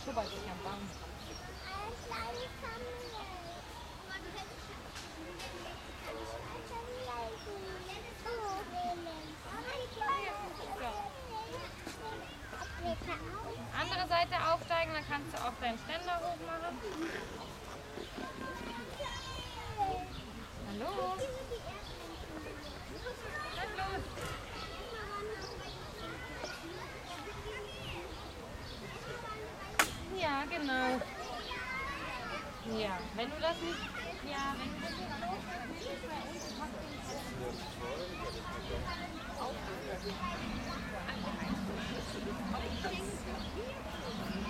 schubbert sich am Baum. Andere Seite aufsteigen, dann kannst du auch deinen Ständer hochmachen. Hallo? Was los? Ja, genau. Ja, wenn du das nicht... Ja, wenn du das nicht loslässt, nicht bei uns, pack den auf.